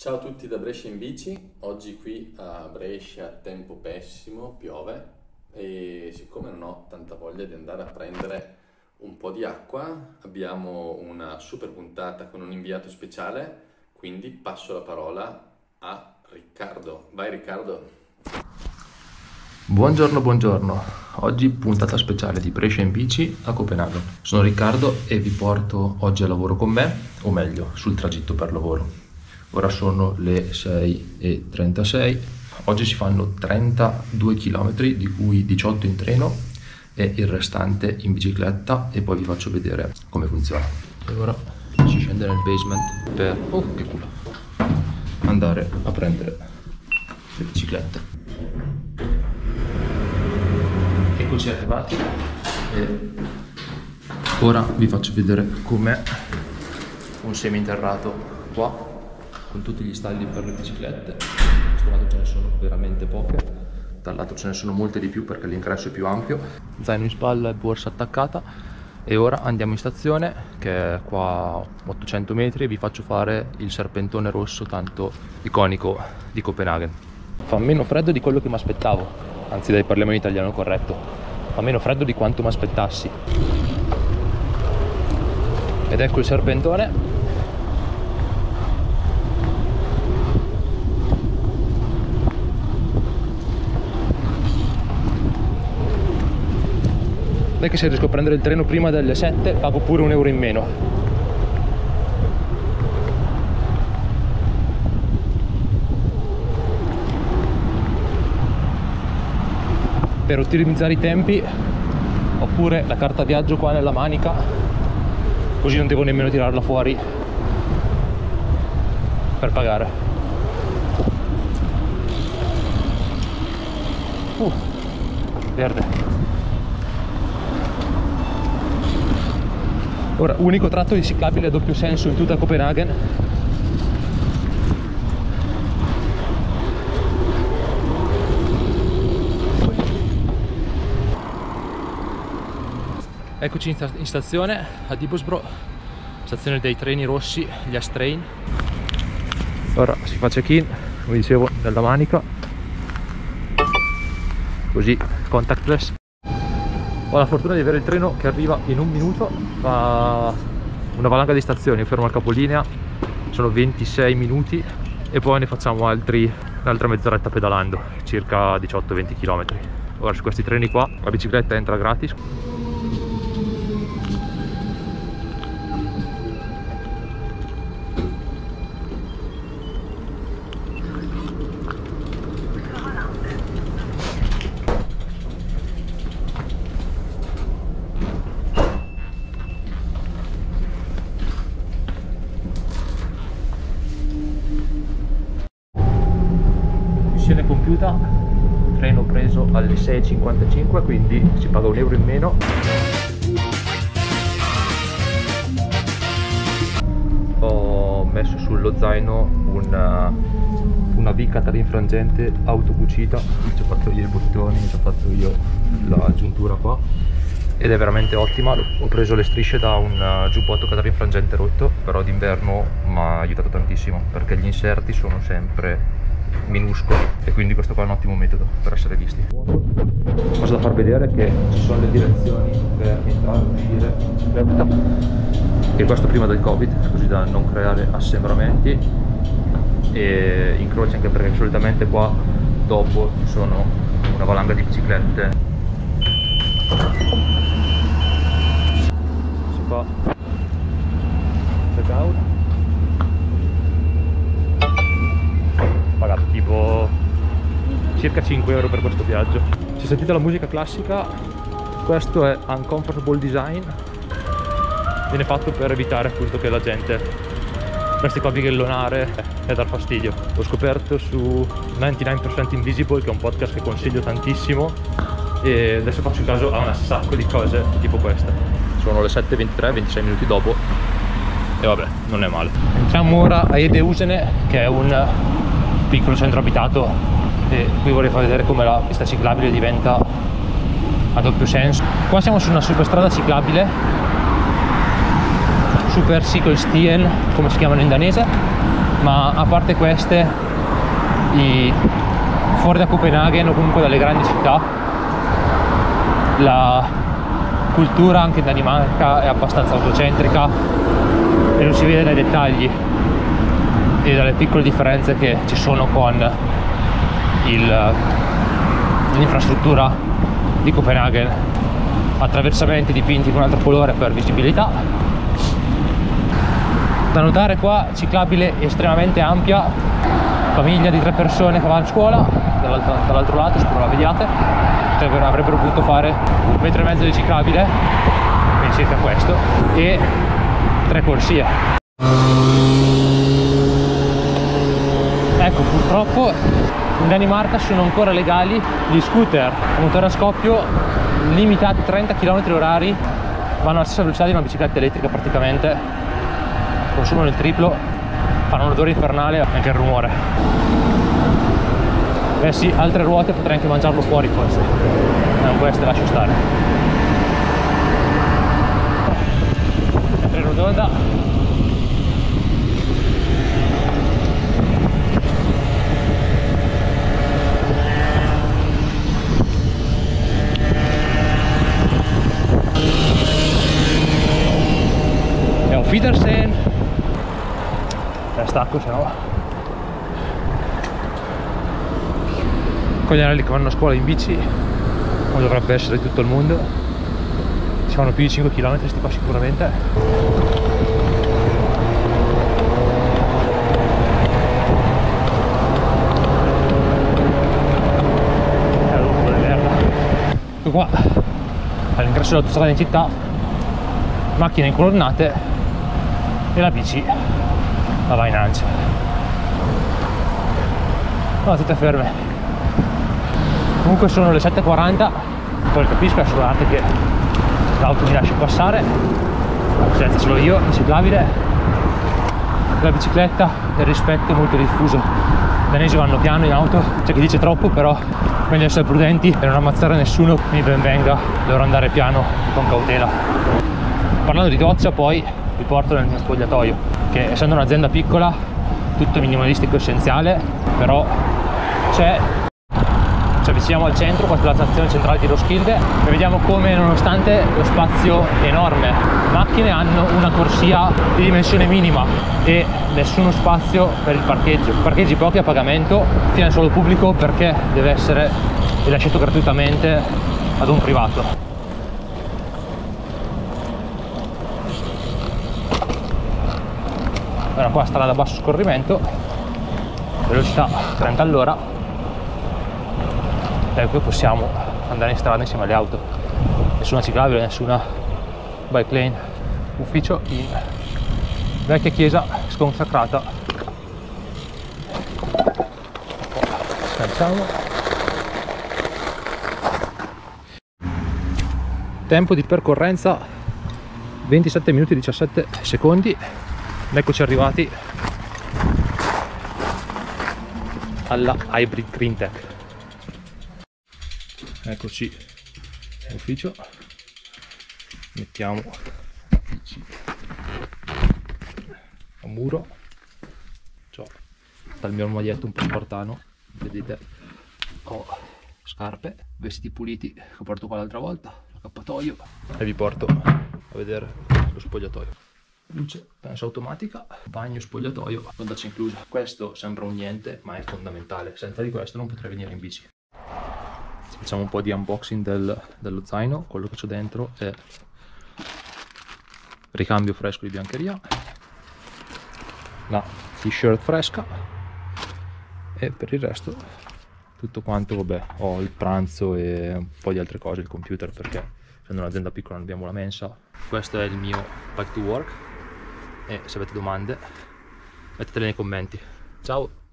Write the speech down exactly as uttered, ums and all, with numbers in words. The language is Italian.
Ciao a tutti da Brescia in bici. Oggi qui a Brescia tempo pessimo, piove e siccome non ho tanta voglia di andare a prendere un po' di acqua, abbiamo una super puntata con un inviato speciale, quindi passo la parola a Riccardo. Vai Riccardo. Buongiorno, buongiorno. Oggi puntata speciale di Brescia in bici a Copenaghen. Sono Riccardo e vi porto oggi a lavoro con me, o meglio, sul tragitto per lavoro. Ora sono le sei e trentasei, oggi si fanno trentadue chilometri, di cui diciotto in treno e il restante in bicicletta, e poi vi faccio vedere come funziona. E ora si scende nel basement per, oh che culo, andare a prendere le biciclette. Eccoci arrivati e ora vi faccio vedere com'è un seminterrato qua, con tutti gli stalli per le biciclette. Da questo lato ce ne sono veramente poche, dal lato ce ne sono molte di più perché l'ingresso è più ampio. Zaino in spalla e borsa attaccata. E ora andiamo in stazione, che è qua a ottocento metri, e vi faccio fare il serpentone rosso tanto iconico di Copenaghen. Fa meno freddo di quello che mi aspettavo, anzi dai, parliamo in italiano corretto. Fa meno freddo di quanto mi aspettassi. Ed ecco il serpentone. Che se riesco a prendere il treno prima delle sette pago pure un euro in meno. Per ottimizzare i tempi ho pure la carta viaggio qua nella manica, così non devo nemmeno tirarla fuori per pagare. Uh, verde. Ora, unico tratto di ciclabile a doppio senso in tutta Copenaghen. Eccoci in, sta in stazione a Dibosbro, stazione dei treni rossi, gli S-Train. Ora si fa check-in, come dicevo, nella manica, così contactless. Ho la fortuna di avere il treno che arriva in un minuto, fa una valanga di stazioni, io fermo al capolinea, sono ventisei minuti e poi ne facciamo altri, un'altra mezz'oretta pedalando, circa diciotto venti chilometri. Ora su questi treni qua la bicicletta entra gratis. Missione compiuta, treno preso alle sei e cinquantacinque, quindi si paga un euro in meno. Ho messo sullo zaino una, una V catarinfrangente autocucita, ci ho fatto io i bottoni, ci ho fatto io la giuntura qua ed è veramente ottima. Ho preso le strisce da un giubbotto catarinfrangente rotto, però d'inverno mi ha aiutato tantissimo perché gli inserti sono sempre minuscoli e quindi questo qua è un ottimo metodo per essere visti. Cosa da far vedere è che ci sono le direzioni per entrare e uscire, e questo prima del Covid, così da non creare assembramenti e incroci, anche perché solitamente qua dopo ci sono una valanga di biciclette. Si fa check out, pagato tipo circa cinque euro per questo viaggio. Se sentite la musica classica, questo è Uncomfortable Design, viene fatto per evitare appunto che la gente resti qua a bighellonare e a dar fastidio. L'ho scoperto su novantanove percent Invisible, che è un podcast che consiglio tantissimo, e adesso faccio caso a un sacco di cose tipo queste. Sono le sette e ventitré, ventisei minuti dopo e vabbè, non è male. Entriamo ora a Hedehusene, che è un piccolo centro abitato, e qui vorrei far vedere come la pista ciclabile diventa a doppio senso. Qua siamo su una superstrada ciclabile, Super Cykelstien, come si chiamano in danese, ma a parte queste, i, fuori da Copenaghen o comunque dalle grandi città, la cultura anche in Danimarca è abbastanza autocentrica e lo si vede dai dettagli e dalle piccole differenze che ci sono con l'infrastruttura di Copenaghen. Attraversamenti dipinti con un altro colore per visibilità. Da notare qua, ciclabile estremamente ampia, famiglia di tre persone che va a scuola, dall'altro, dall'altro lato, spero la vediate, avrebbero potuto fare un metro e mezzo di ciclabile, quindi circa questo, e tre corsie. Ecco, purtroppo in Danimarca sono ancora legali gli scooter a motore a scoppio limitati a trenta chilometri orari, vanno alla stessa velocità di una bicicletta elettrica praticamente, consumano il triplo, fanno un odore infernale, anche il rumore. Beh sì, altre ruote potrei anche mangiarlo fuori forse, non queste lascio stare. Sempre rotonda. Petersen, la stacco se no. Coglianelli che vanno a scuola in bici, come dovrebbe essere tutto il mondo, si fanno più di cinque chilometri sti qua sicuramente. Ecco qua, all'ingresso dell'autostrada in città, macchine incolonnate e la bici la va in ancia. No, tutte ferme. Comunque sono le sette e quaranta, poi capisco, è solo arte che l'auto mi lascia passare, senza solo io, in ciclabile. La bicicletta, il rispetto è molto diffuso. I danesi vanno piano in auto, c'è chi dice troppo, però meglio essere prudenti e non ammazzare nessuno, quindi ben venga, dovrò andare piano con cautela. Parlando di doccia, poi vi porto nel mio spogliatoio, che essendo un'azienda piccola, tutto minimalistico essenziale, però c'è, ci avviciniamo al centro, questa è la stazione centrale di Roskilde, e vediamo come nonostante lo spazio enorme, macchine hanno una corsia di dimensione minima e nessuno spazio per il parcheggio, parcheggi pochi a pagamento, tiene solo pubblico perché deve essere rilasciato gratuitamente ad un privato. Ora qua strada a basso scorrimento, velocità trenta all'ora, e qui possiamo andare in strada insieme alle auto. Nessuna ciclabile, nessuna bike lane. Ufficio in vecchia chiesa sconsacrata. Scanciamo. Tempo di percorrenza ventisette minuti e diciassette secondi. Eccoci arrivati alla Hybrid Greentech. Eccoci in ufficio, mettiamo a muro. C'ho dal mio armadietto un po' spartano, vedete, ho scarpe, vestiti puliti che ho portato qua l'altra volta, l'accappatoio, e vi porto a vedere lo spogliatoio. Luce, penso automatica, bagno, spogliatoio, con doccia inclusa. Questo sembra un niente, ma è fondamentale. Senza di questo non potrei venire in bici. Facciamo un po' di unboxing del, dello zaino. Quello che c'ho dentro è ricambio fresco di biancheria, la t-shirt fresca, e per il resto tutto quanto, vabbè, ho il pranzo e un po' di altre cose, il computer, perché essendo un'azienda piccola non abbiamo la mensa. Questo è il mio bike to work, e se avete domande mettetele nei commenti. Ciao!